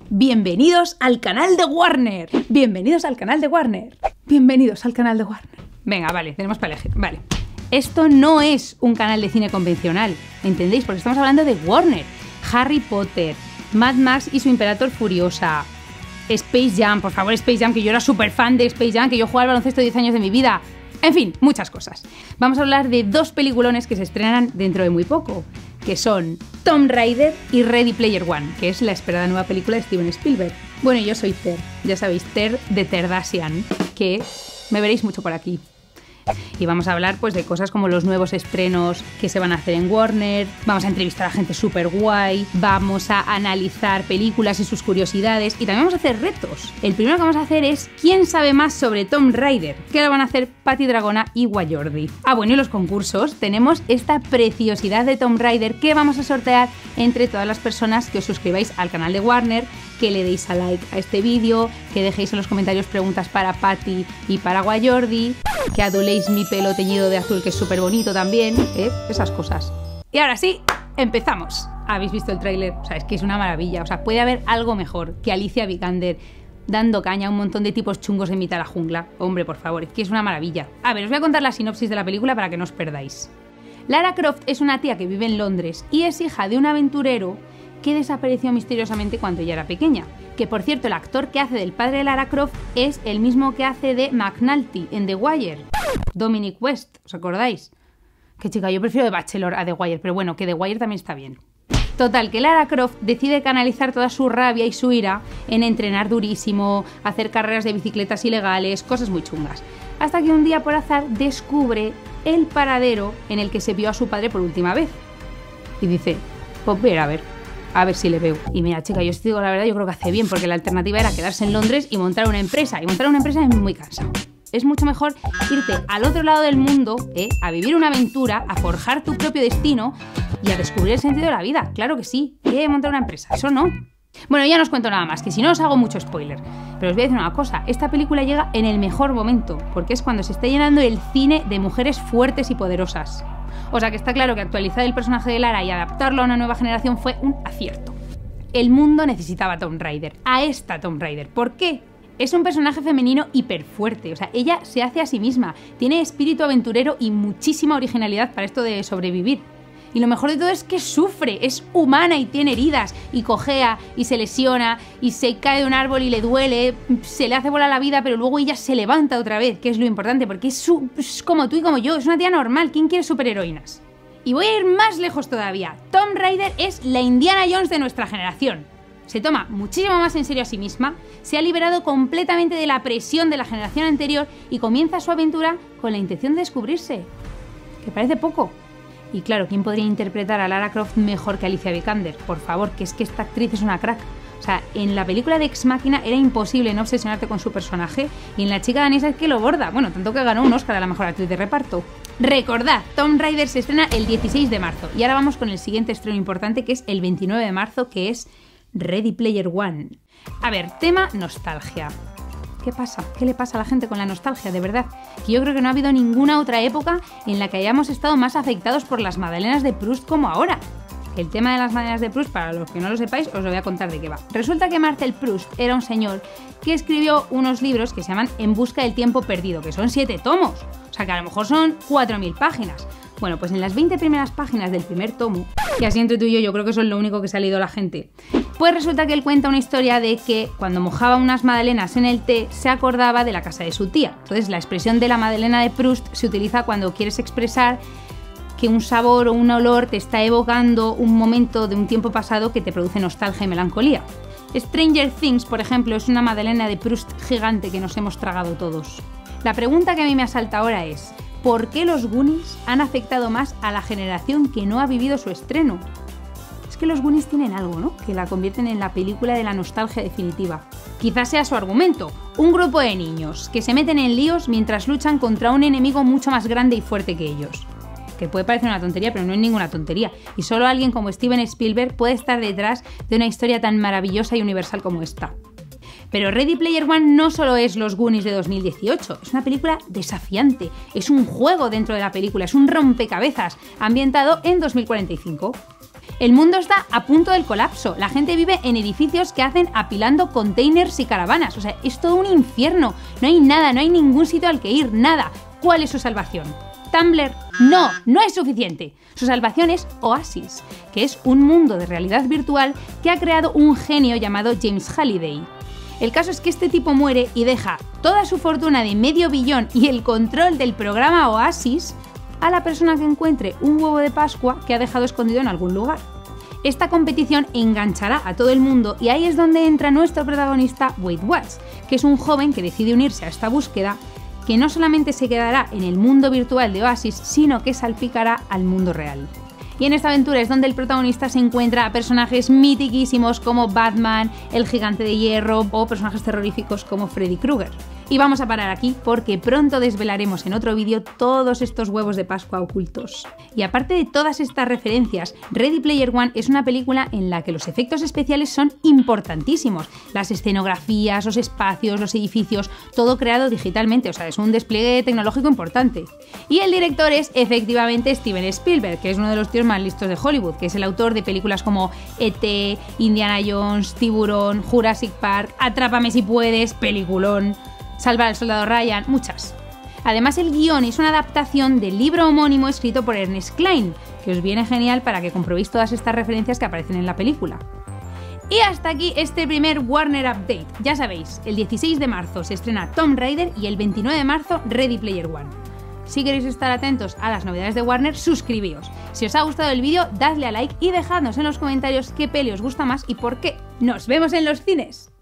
Bienvenidos al canal de Warner. Bienvenidos al canal de Warner. Bienvenidos al canal de Warner. Venga, vale, tenemos para elegir. Vale. Esto no es un canal de cine convencional, ¿entendéis? Porque estamos hablando de Warner. Harry Potter, Mad Max y su Imperator Furiosa, Space Jam, por favor, Space Jam, que yo era súper fan de Space Jam, que yo jugaba al baloncesto 10 años de mi vida. En fin, muchas cosas. Vamos a hablar de dos peliculones que se estrenan dentro de muy poco, que son Tomb Raider y Ready Player One, que es la esperada nueva película de Steven Spielberg. Bueno, yo soy Ter, ya sabéis, Ter de Terdasian, que me veréis mucho por aquí. Y vamos a hablar pues de cosas como los nuevos estrenos que se van a hacer en Warner, vamos a entrevistar a gente súper guay, vamos a analizar películas y sus curiosidades y también vamos a hacer retos. El primero que vamos a hacer es ¿quién sabe más sobre Tomb Raider? Que lo van a hacer Patti Dragona y Guayordi. Ah, bueno, y los concursos. Tenemos esta preciosidad de Tomb Raider que vamos a sortear entre todas las personas que os suscribáis al canal de Warner, que le deis a like a este vídeo, que dejéis en los comentarios preguntas para Patti y para Guayordi, que aduléis mi pelo teñido de azul, que es súper bonito también, esas cosas. Y ahora sí, empezamos. ¿Habéis visto el tráiler? O sea, es que es una maravilla. O sea, puede haber algo mejor que Alicia Vikander dando caña a un montón de tipos chungos en mitad de la jungla. Hombre, por favor, es que es una maravilla. A ver, os voy a contar la sinopsis de la película para que no os perdáis. Lara Croft es una tía que vive en Londres y es hija de un aventurero que desapareció misteriosamente cuando ella era pequeña. Que por cierto, el actor que hace del padre de Lara Croft es el mismo que hace de McNulty en The Wire. Dominic West, ¿os acordáis? Que chica, yo prefiero The Bachelor a The Wire, pero bueno, que The Wire también está bien. Total, que Lara Croft decide canalizar toda su rabia y su ira en entrenar durísimo, hacer carreras de bicicletas ilegales, cosas muy chungas. Hasta que un día por azar descubre el paradero en el que se vio a su padre por última vez. Y dice, pues voy a ver si le veo. Y mira, chica, yo os digo la verdad, yo creo que hace bien, porque la alternativa era quedarse en Londres y montar una empresa. Y montar una empresa es muy cansado. Es mucho mejor irte al otro lado del mundo, a vivir una aventura, a forjar tu propio destino y a descubrir el sentido de la vida. Claro que sí, montar una empresa, eso no. Bueno, ya no os cuento nada más, que si no os hago mucho spoiler. Pero os voy a decir una cosa, esta película llega en el mejor momento, porque es cuando se está llenando el cine de mujeres fuertes y poderosas. O sea que está claro que actualizar el personaje de Lara y adaptarlo a una nueva generación fue un acierto. El mundo necesitaba a Tomb Raider, a esta Tomb Raider. ¿Por qué? Es un personaje femenino hiper fuerte, o sea, ella se hace a sí misma, tiene espíritu aventurero y muchísima originalidad para esto de sobrevivir. Y lo mejor de todo es que sufre, es humana y tiene heridas, y cojea, y se lesiona, y se cae de un árbol y le duele, se le hace bola la vida, pero luego ella se levanta otra vez, que es lo importante, porque es como tú y como yo, es una tía normal, ¿quién quiere superheroínas? Y voy a ir más lejos todavía, Tomb Raider es la Indiana Jones de nuestra generación. Se toma muchísimo más en serio a sí misma, se ha liberado completamente de la presión de la generación anterior y comienza su aventura con la intención de descubrirse. Que parece poco. Y claro, ¿quién podría interpretar a Lara Croft mejor que Alicia Vikander? Por favor, que es que esta actriz es una crack. O sea, en la película de Ex Machina era imposible no obsesionarte con su personaje y en La chica danesa es que lo borda. Bueno, tanto que ganó un Oscar a la mejor actriz de reparto. Recordad, Tomb Raider se estrena el 16 de marzo y ahora vamos con el siguiente estreno importante que es el 29 de marzo, que es Ready Player One. A ver, tema nostalgia. ¿Qué pasa? ¿Qué le pasa a la gente con la nostalgia? De verdad, que yo creo que no ha habido ninguna otra época en la que hayamos estado más afectados por las magdalenas de Proust como ahora. El tema de las magdalenas de Proust, para los que no lo sepáis, os lo voy a contar de qué va. Resulta que Marcel Proust era un señor que escribió unos libros que se llaman En busca del tiempo perdido, que son 7 tomos. O sea que a lo mejor son 4000 páginas. Bueno, pues en las 20 primeras páginas del primer tomo, y así entre tú y yo creo que eso es lo único que se ha leído a la gente, pues resulta que él cuenta una historia de que cuando mojaba unas magdalenas en el té se acordaba de la casa de su tía. Entonces la expresión de la magdalena de Proust se utiliza cuando quieres expresar que un sabor o un olor te está evocando un momento de un tiempo pasado que te produce nostalgia y melancolía. Stranger Things, por ejemplo, es una magdalena de Proust gigante que nos hemos tragado todos. La pregunta que a mí me asalta ahora es: ¿por qué los Goonies han afectado más a la generación que no ha vivido su estreno? Es que los Goonies tienen algo, ¿no?, que la convierten en la película de la nostalgia definitiva. Quizás sea su argumento: un grupo de niños que se meten en líos mientras luchan contra un enemigo mucho más grande y fuerte que ellos. Que puede parecer una tontería, pero no es ninguna tontería. Y solo alguien como Steven Spielberg puede estar detrás de una historia tan maravillosa y universal como esta. Pero Ready Player One no solo es los Goonies de 2018, es una película desafiante, es un juego dentro de la película, es un rompecabezas ambientado en 2045. El mundo está a punto del colapso. La gente vive en edificios que hacen apilando containers y caravanas. O sea, es todo un infierno. No hay nada, no hay ningún sitio al que ir, nada. ¿Cuál es su salvación? ¿Tumblr? No, no es suficiente. Su salvación es Oasis, que es un mundo de realidad virtual que ha creado un genio llamado James Halliday. El caso es que este tipo muere y deja toda su fortuna de $500 millones y el control del programa Oasis a la persona que encuentre un huevo de Pascua que ha dejado escondido en algún lugar. Esta competición enganchará a todo el mundo y ahí es donde entra nuestro protagonista Wade Watts, que es un joven que decide unirse a esta búsqueda, que no solamente se quedará en el mundo virtual de Oasis, sino que salpicará al mundo real. Y en esta aventura es donde el protagonista se encuentra a personajes mitiquísimos como Batman, el Gigante de Hierro o personajes terroríficos como Freddy Krueger. Y vamos a parar aquí porque pronto desvelaremos en otro vídeo todos estos huevos de Pascua ocultos. Y aparte de todas estas referencias, Ready Player One es una película en la que los efectos especiales son importantísimos. Las escenografías, los espacios, los edificios, todo creado digitalmente, o sea, es un despliegue tecnológico importante. Y el director es efectivamente Steven Spielberg, que es uno de los tíos más listos de Hollywood, que es el autor de películas como E.T., Indiana Jones, Tiburón, Jurassic Park, Atrápame si puedes, peliculón, Salvar al soldado Ryan, muchas. Además, el guión es una adaptación del libro homónimo escrito por Ernest Cline, que os viene genial para que comprobéis todas estas referencias que aparecen en la película. Y hasta aquí este primer Warner Update. Ya sabéis, el 16 de marzo se estrena Tomb Raider y el 29 de marzo Ready Player One. Si queréis estar atentos a las novedades de Warner, suscribíos. Si os ha gustado el vídeo, dadle a like y dejadnos en los comentarios qué peli os gusta más y por qué. ¡Nos vemos en los cines!